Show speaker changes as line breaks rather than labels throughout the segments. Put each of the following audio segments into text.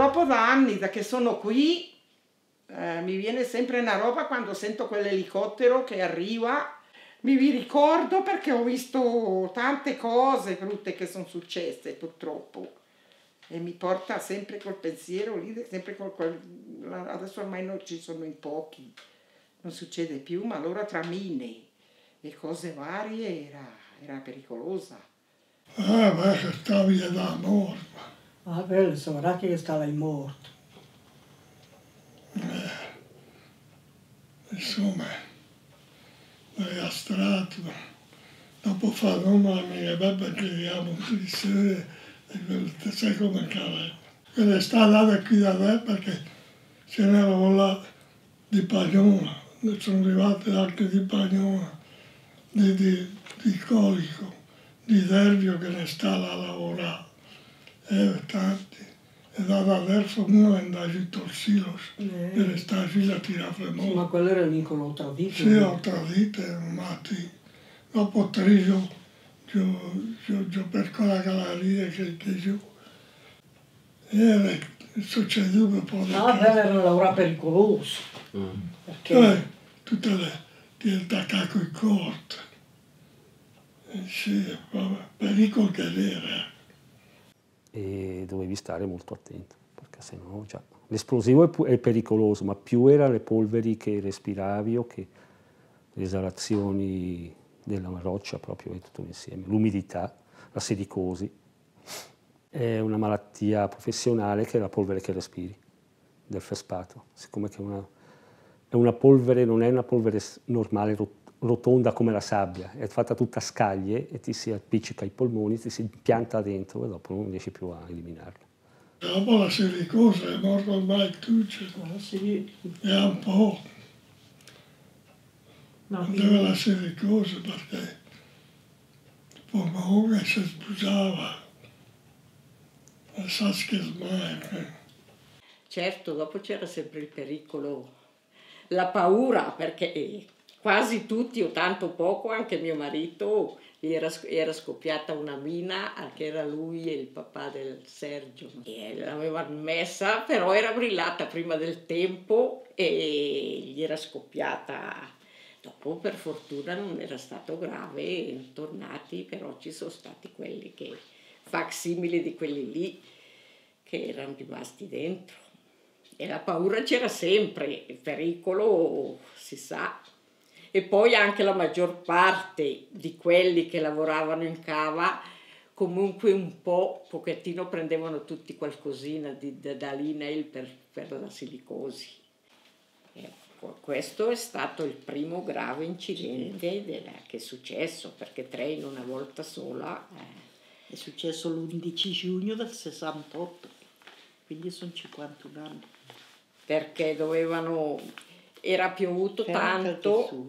dopo da anni, da che sono qui, mi viene sempre una roba quando sento quell'elicottero che arriva, mi ricordo perché ho visto tante cose brutte che sono successe purtroppo e mi porta sempre col pensiero lì, sempre adesso ormai non ci sono in pochi, non succede più, ma allora tra mine e cose varie era pericolosa.
Ma che stavi da morto.
Quello sarà che stava morto.
Insomma, nella strada, dopo fare una mia bella chiediamo di sé, sai come cavolo. Quella strada qui da me perché ce n'erano là di Pagnona, sono arrivate anche di Pagnona, di Colico, di Dervio che ne sta là a lavorare, tanti. E da adesso uno è andato giù al silos e ne sta giù a tirare fuori.
Ma quello era l'incolo tradito.
Sì, ho tradito, ma dopo 3 giorni, giù per quella galleria che giù. E succedeva un po' di
quello era un lavoro pericoloso.
Perché? Tutte le attaccare con i corti. Sì, pericolo che era.
E dovevi stare molto attento, perché sennò già... L'esplosivo è pericoloso, ma più erano le polveri che respiravi o che le esalazioni della roccia proprio, è tutto insieme. L'umidità, la silicosi. È una malattia professionale che è la polvere che respiri, del fespato. Siccome che è una polvere, non è una polvere normale, rotonda come la sabbia, è fatta tutta a scaglie e ti si appiccica ai polmoni, ti si impianta dentro e dopo non riesci più a eliminarla.
Dopo la silicosi è morto ormai Tucci,
Sì.
e un po'.
No,
Aveva la silicosi perché il polmone si sbugiava, non sa scherzare.
Certo, dopo c'era sempre il pericolo, la paura, perché quasi tutti o tanto poco, anche mio marito, era scoppiata una mina, che era lui e il papà del Sergio. E l'avevano messa, però era brillata prima del tempo e gli era scoppiata. Dopo per fortuna non era stato grave, tornati, però ci sono stati quelli che, facsimili di quelli lì, che erano rimasti dentro. E la paura c'era sempre, il pericolo si sa. E poi anche la maggior parte di quelli che lavoravano in cava comunque un pochettino prendevano tutti qualcosina da Linel per la silicosi. Questo è stato il primo grave incidente che è successo, perché 3 in una volta sola.
È successo l'11 giugno del 68, quindi sono 51 anni.
Perché era piovuto tanto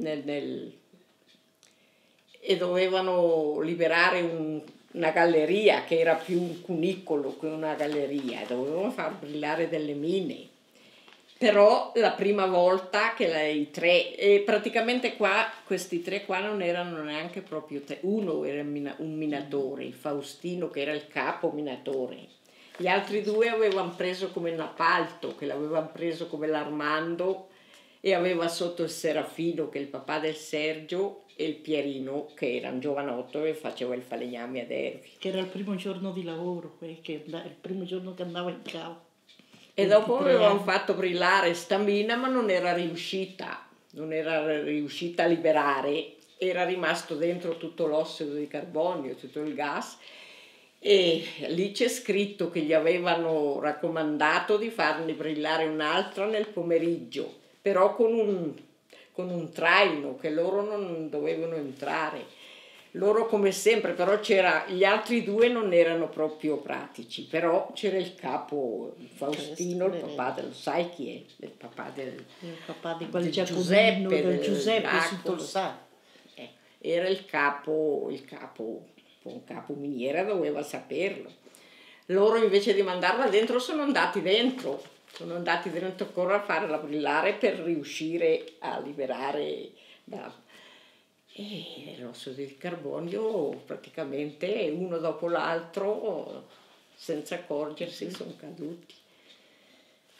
e dovevano liberare una galleria che era più un cunicolo che una galleria, e dovevano far brillare delle mine. Però la prima volta che i 3, e praticamente questi 3 qua non erano neanche proprio 3, uno era un minatore, il Faustino che era il capo minatore, gli altri 2 avevano preso come un appalto, che l'avevano preso come l'Armando, e aveva sotto il Serafino che è il papà del Sergio e il Pierino che era un giovanotto e faceva il falegname ad Ervi.
Che era il primo giorno di lavoro, il primo giorno che andava in cava.
E dopo avevano fatto brillare sta mina, ma non era riuscita a liberare, era rimasto dentro tutto l'ossido di carbonio, tutto il gas, e lì c'è scritto che gli avevano raccomandato di farne brillare un'altra nel pomeriggio, però con un traino che loro non dovevano entrare. Loro come sempre, però gli altri 2 non erano proprio pratici, però c'era il capo Faustino, il papà del, sai chi è? Il papà del
di quel
Giuseppe,
del Giuseppe, tutto lo sa.
Era il capo miniera, doveva saperlo. Loro invece di mandarla dentro sono andati dentro ancora a farla brillare per riuscire a liberare e l'ossido del carbonio praticamente uno dopo l'altro senza accorgersi sono caduti.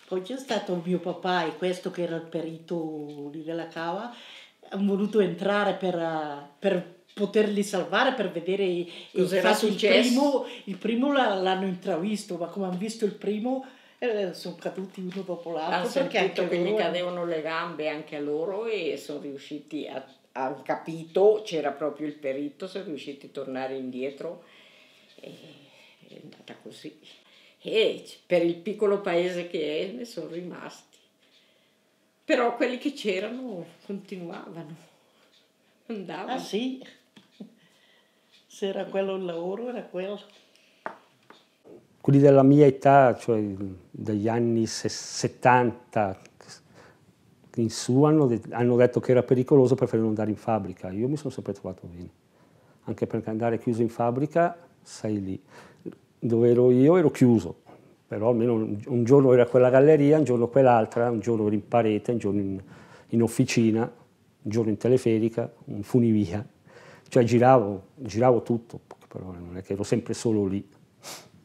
Poi c'è stato mio papà e questo che era il perito lì della cava, hanno voluto entrare per poterli salvare, per vedere
Cos'era
infatti
successo?
il primo l'hanno intravisto, ma come hanno visto il primo sono caduti uno dopo
Hanno
l'altro perché
sentito
anche
che gli
loro
cadevano le gambe anche a loro e sono riusciti hanno capito, c'era proprio il perito, sono riusciti a tornare indietro e è andata così. E per il piccolo paese che è ne sono rimasti. Però quelli che c'erano continuavano, andavano.
Ah sì, se era quello il lavoro era quello.
Quelli della mia età, cioè degli anni 70 in su, hanno detto che era pericoloso, preferivano andare in fabbrica. Io mi sono sempre trovato bene, anche perché andare chiuso in fabbrica, sei lì. Dove ero io ero chiuso, però almeno un giorno era quella galleria, un giorno quell'altra, un giorno ero in parete, un giorno in officina, un giorno in teleferica, un funivia. Cioè giravo tutto, però non è che ero sempre solo lì.